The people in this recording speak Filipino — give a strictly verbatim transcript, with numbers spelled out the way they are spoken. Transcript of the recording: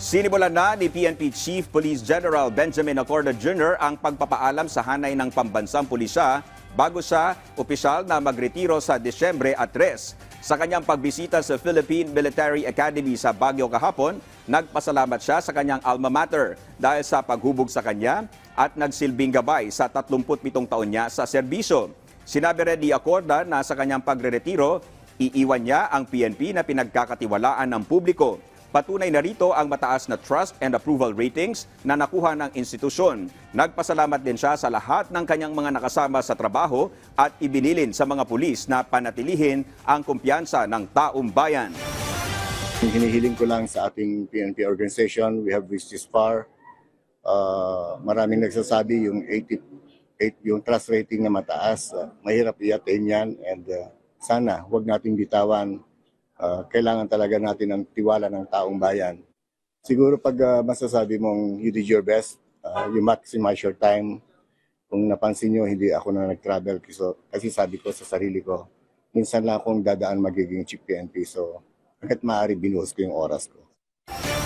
Sinimulan na ni P N P Chief Police General Benjamin Acorda Junior ang pagpapaalam sa hanay ng pambansang pulisya bago siya opisyal na magretiro sa Disyembre at tres. Sa kanyang pagbisita sa Philippine Military Academy sa Baguio kahapon, nagpasalamat siya sa kanyang alma mater dahil sa paghubog sa kanya at nagsilbing gabay sa tatlumput pitong taon niya sa serbisyo. Sinabi rin ni Acorda na sa kanyang pagreretiro, iiwan niya ang P N P na pinagkakatiwalaan ng publiko. Patunay na rito ang mataas na trust and approval ratings na nakuha ng institusyon. Nagpasalamat din siya sa lahat ng kanyang mga nakasama sa trabaho at ibinilin sa mga pulis na panatilihin ang kumpiyansa ng taong bayan. Hinihiling ko lang sa ating P N P organization, we have reached this far. Uh, maraming nagsasabi yung eighty-eight, yung trust rating na mataas, uh, mahirap i-attain yan, and uh, sana huwag nating bitawan. Uh, kailangan talaga natin ng tiwala ng taong bayan. Siguro pag uh, masasabi mong you did your best, uh, you maximize your time. Kung napansin nyo, hindi ako na nag-travel so, kasi sabi ko sa sarili ko, minsan lang akong dadaan magiging chief P N P. So hanggat maaari binuhos ko yung oras ko.